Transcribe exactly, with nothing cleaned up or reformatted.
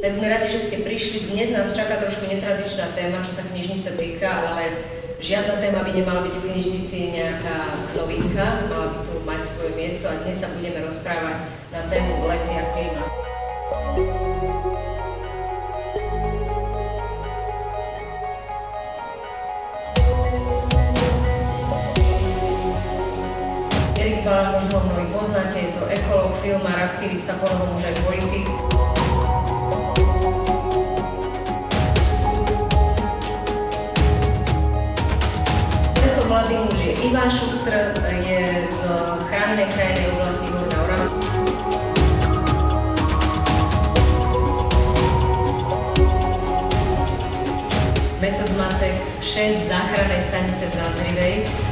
Tak sme radi, že ste prišli. Dnes nás čaká trošku netradičná téma, čo sa knižnice týka, ale žiadna téma by nemala byť v knižnici nejaká novinka, mala by tu mať svoje miesto a dnes sa budeme rozprávať na tému lesy a klíma. Erik Balaš, možno mnohí poznáte, je to ekológ, filmár, aktivista, ponovom už aj politik. Tento mladý muž je Ivan Šustr, je z chránenej krajinnej oblasti Horná Orava. Metod Macek, šéf záchrannej stanice v Zázrivej.